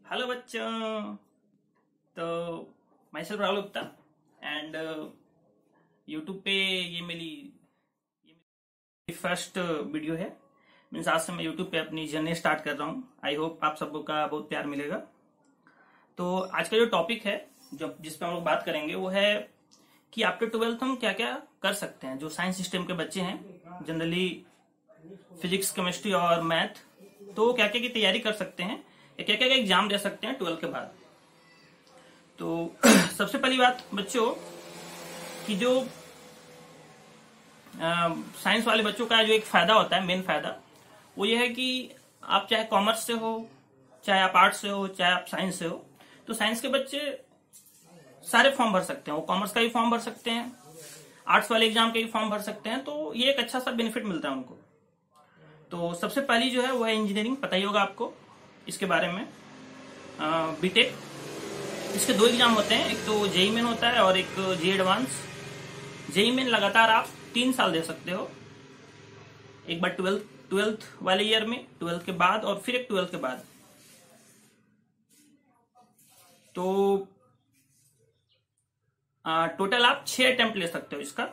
Hello बच्चों। तो myself Rahul Gupta and YouTube पे ये मेरी फर्स्ट वीडियो है। मीन्स आज से मैं यूट्यूब पे अपनी जर्नी स्टार्ट कर रहा हूँ। आई होप आप सबको का बहुत प्यार मिलेगा। तो आज का जो टॉपिक है जिस पे हम लोग बात करेंगे वो है कि आफ्टर 12th हम क्या क्या कर सकते हैं। जो साइंस सिस्टम के बच्चे हैं जनरली फिजिक्स केमिस्ट्री और मैथ, तो क्या क्या की तैयारी कर सकते हैं या क्या क्या एग्जाम दे सकते हैं 12th के बाद। तो सबसे पहली बात बच्चों कि जो साइंस वाले बच्चों का जो एक फायदा होता है, मेन फायदा वो ये है कि आप चाहे कॉमर्स से हो, चाहे आप आर्ट्स से हो, चाहे आप साइंस से हो, तो साइंस के बच्चे सारे फॉर्म भर सकते हैं। वो कॉमर्स का भी फॉर्म भर सकते हैं, आर्ट्स वाले एग्जाम के भी फॉर्म भर सकते हैं। तो ये एक अच्छा सा बेनिफिट मिलता है उनको। तो सबसे पहली जो है वो है इंजीनियरिंग। पता ही होगा आपको इसके बारे में। बीटेक, इसके दो एग्जाम होते हैं, एक तो जेईई मेन होता है और एक जेईई एडवांस। जेईई मेन लगातार आप 3 साल दे सकते हो, एक बार 12th वाले ईयर में, 12th के बाद, और फिर एक 12th के बाद। तो टोटल आप 6 अटेम्प्ट ले सकते हो इसका।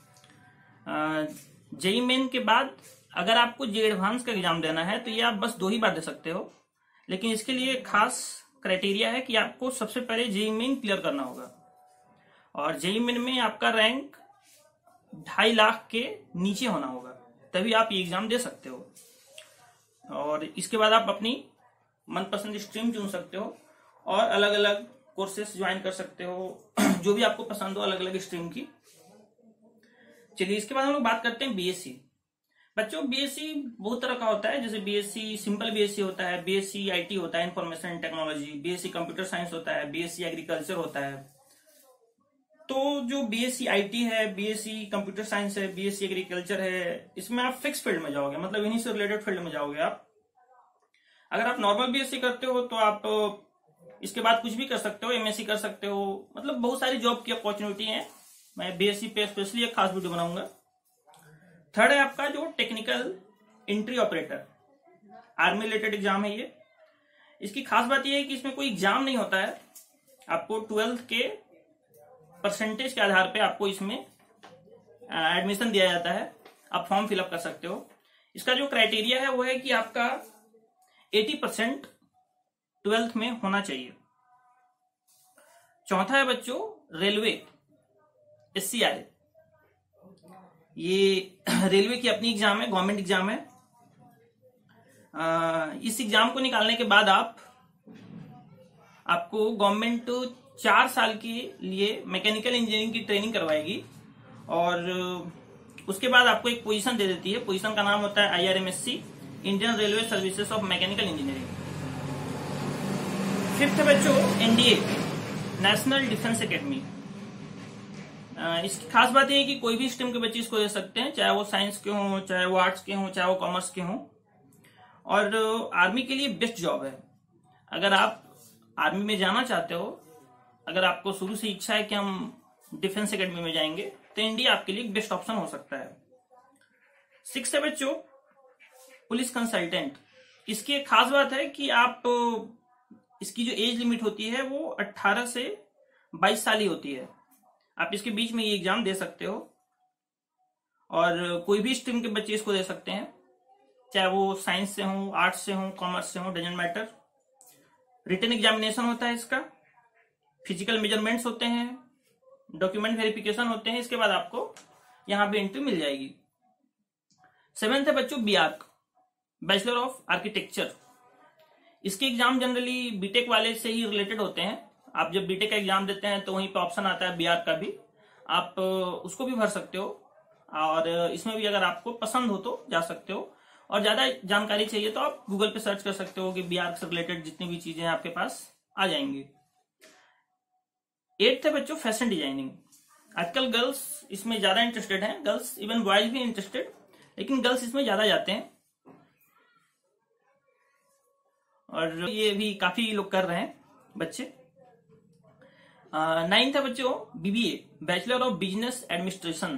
जेईई मेन के बाद अगर आपको जेईई एडवांस का एग्जाम देना है तो ये आप बस 2 ही बार दे सकते हो, लेकिन इसके लिए खास क्राइटेरिया है कि आपको सबसे पहले जेईई मेन क्लियर करना होगा। और जेईई मेन में आपका रैंक 2.5 लाख के नीचे होना होगा, तभी आप ये एग्जाम दे सकते हो। और इसके बाद आप अपनी मनपसंद स्ट्रीम चुन सकते हो और अलग अलग कोर्सेस ज्वाइन कर सकते हो जो भी आपको पसंद हो, अलग अलग स्ट्रीम की। चलिए इसके बाद हम लोग बात करते हैं बीएससी। बच्चों बीएससी बहुत तरह का होता है, जैसे बीएससी सिंपल बीएससी होता है, बीएससी आईटी होता है, information technology, BSc computer science होता है, बीएससी एग्रीकल्चर होता है। तो जो बीएससी आईटी है, बीएससी कंप्यूटर साइंस है, बीएससी एग्रीकल्चर है, इसमें आप फिक्स फील्ड में जाओगे, मतलब इन्हीं से रिलेटेड फील्ड में जाओगे आप। अगर आप नॉर्मल बीएससी करते हो तो आप इसके बाद कुछ भी कर सकते हो, एमएससी कर सकते हो, मतलब बहुत सारी जॉब की अपॉर्चुनिटी है। मैं बीएससी पे स्पेशली एक खास वीडियो बनाऊंगा। थर्ड है आपका जो technical entry operator, army related exam है ये। इसकी खास बात यह है कि इसमें कोई एग्जाम नहीं होता है, आपको 12th के परसेंटेज के आधार पे आपको इसमें एडमिशन दिया जाता है। आप फॉर्म फिलअप कर सकते हो। इसका जो क्राइटेरिया है वो है कि आपका 80% 12th में होना चाहिए। चौथा है बच्चों रेलवे, SCRA। ये रेलवे की अपनी एग्जाम है, गवर्नमेंट एग्जाम है। इस एग्जाम को निकालने के बाद आपको गवर्नमेंट 4 साल के लिए मैकेनिकल इंजीनियरिंग की ट्रेनिंग करवाएगी और उसके बाद आपको एक पोजीशन दे देती है। पोजीशन का नाम होता है IRMSC, Indian railway services of mechanical engineering. Fifth है बच्चों NDA, नेशनल डिफेंस एकेडमी। इसकी खास बात यह है कि कोई भी स्ट्रीम के बच्चे इसको दे सकते हैं, चाहे वो साइंस के हों, चाहे वो आर्ट्स के हों, चाहे वो कॉमर्स के हों। और आर्मी के लिए बेस्ट जॉब है। अगर आप आर्मी में जाना चाहते हो, अगर आपको शुरू से इच्छा है कि हम डिफेंस एकेडमी में जाएंगे, तो इंडिया आपके लिए बेस्ट ऑप्शन हो सकता है। 6 है बच्चों पुलिस कंसल्टेंट। इसकी एक खास बात है कि आप इसकी जो एज लिमिट होती है वो 18 से 22 साल ही होती है। आप इसके बीच में ये एग्जाम दे सकते हो और कोई भी स्ट्रीम के बच्चे इसको दे सकते हैं, चाहे वो साइंस से हो, आर्ट्स से हो, कॉमर्स से हो, डजंट मैटर। रिटन एग्जामिनेशन होता है इसका, फिजिकल मेजरमेंट्स होते हैं, डॉक्यूमेंट वेरिफिकेशन होते हैं। इसके बाद आपको यहां पे एंट्री मिल जाएगी। 7th है बच्चों BARC, बैचलर ऑफ आर्किटेक्चर। इसके एग्जाम जनरली बीटेक वाले से ही रिलेटेड होते हैं। आप जब बीटेक का एग्जाम देते हैं तो वहीं पे ऑप्शन आता है BARC का भी, आप उसको भी भर सकते हो। और इसमें भी अगर आपको पसंद हो तो जा सकते हो। और ज्यादा जानकारी चाहिए तो आप गूगल पे सर्च कर सकते हो कि BARC से रिलेटेड जितनी भी चीजें आपके पास आ जाएंगी। 8th है बच्चों फैशन डिजाइनिंग। आजकल गर्ल्स इसमें ज्यादा इंटरेस्टेड हैं, गर्ल्स इवन बॉयज भी इंटरेस्टेड, लेकिन गर्ल्स इसमें ज्यादा जाते हैं और ये भी काफी लोग कर रहे हैं बच्चे। 9th है बच्चों BBA, bachelor of business administration.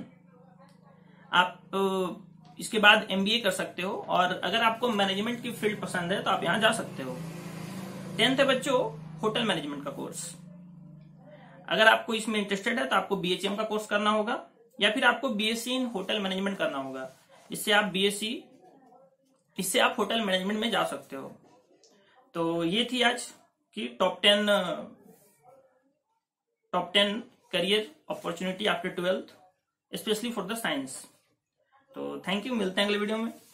आप इसके बाद MBA कर सकते हो और अगर आपको मैनेजमेंट की फील्ड पसंद है तो आप यहाँ जा सकते हो। 10th है बच्चों होटल मैनेजमेंट का कोर्स। अगर आपको इसमें इंटरेस्टेड है तो आपको BHM का कोर्स करना होगा या फिर आपको BSc इन होटल मैनेजमेंट करना होगा। इससे आप होटल मैनेजमेंट में जा सकते हो। तो ये थी आज की top 10 career opportunity after 12th specially for the science. तो थैंक यू, मिलते हैं अगले वीडियो में।